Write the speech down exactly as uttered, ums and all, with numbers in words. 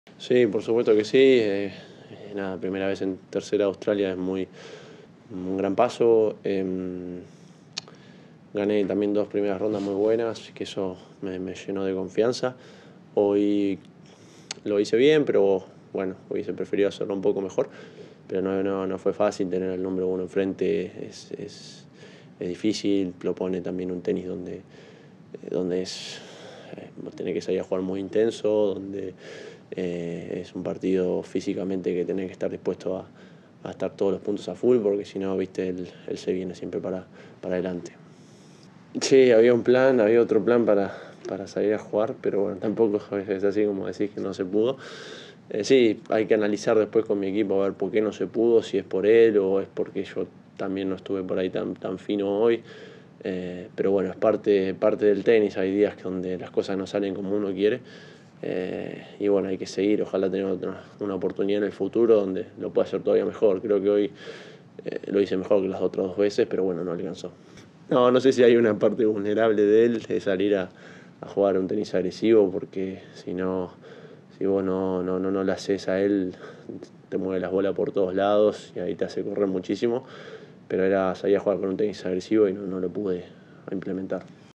Sí, por supuesto que sí. Eh, eh, nada, primera vez en tercera Australia es muy un gran paso. Em, gané también dos primeras rondas muy buenas, que eso me, me llenó de confianza. Hoy lo hice bien, pero bueno, hubiese preferido hacerlo un poco mejor. Pero no, no, no fue fácil tener el número uno enfrente. Es, es, es difícil, propone también un tenis donde, eh, donde es, eh, tenés que salir a jugar muy intenso, donde eh, es un partido físicamente que tenés que estar dispuesto a, a estar todos los puntos a full, porque si no, viste, él, él se viene siempre para, para adelante. Sí, había un plan, había otro plan para, para salir a jugar, pero bueno, tampoco es así como decís que no se pudo. Eh, sí, hay que analizar después con mi equipo a ver por qué no se pudo, si es por él o es porque yo también no estuve por ahí tan, tan fino hoy. Eh, pero bueno, es parte, parte del tenis, hay días donde las cosas no salen como uno quiere. Eh, y bueno, hay que seguir, ojalá tener otra, una oportunidad en el futuro donde lo pueda hacer todavía mejor. Creo que hoy eh, lo hice mejor que las otras dos veces, pero bueno, no alcanzó. No, no sé si hay una parte vulnerable de él, de salir a, a jugar un tenis agresivo, porque si no, si vos no, no, no, no le haces a él, te mueve las bolas por todos lados y ahí te hace correr muchísimo. Pero era salir a jugar con un tenis agresivo y no, no lo pude implementar.